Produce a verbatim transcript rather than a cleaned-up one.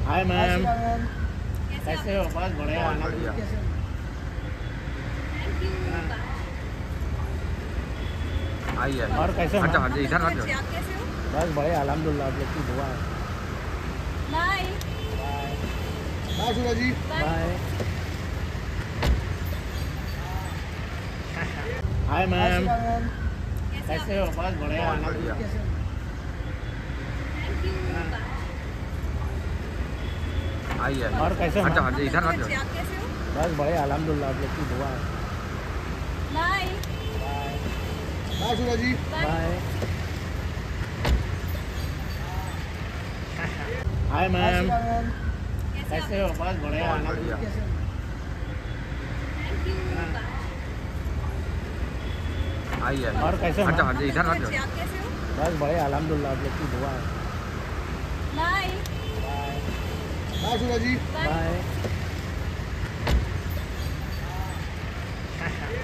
हाय ma'am, कैसे कैसे हो? बस बढ़िया। बहुत बढ़िया। Thank you. आइए और कैसे हो अच्छा मैम? हाँ जी इधर आ जाओ। आप कैसे हो? बस बढ़िया, अल्हम्दुलिल्लाह, आप लोग की दुआ है। Bye bye Suraj ji. Bye. Hi ma'am, कैसे हो? बस बढ़िया। बहुत बढ़िया। Thank you. आइए और कैसे हो अच्छा मैम? हाँ जी इधर आ जाओ। आप कैसे हो? बस बढ़िया, अल्हम्दुलिल्लाह, आप लोग की दुआ है। Bye bye Suraj ji. Bye. Hi ma'am, कैसे हो? बस बढ़िया। बहुत बढ़िया। Thank you. आइए और कैसे हो अच्छा मैम? हाँ जी इधर आ जाओ। आप कैसे हो? बस बढ़िया, अल्हम्दुलिल्लाह, आप लोग की दुआ है। Bye bye Suraj ji. Bye.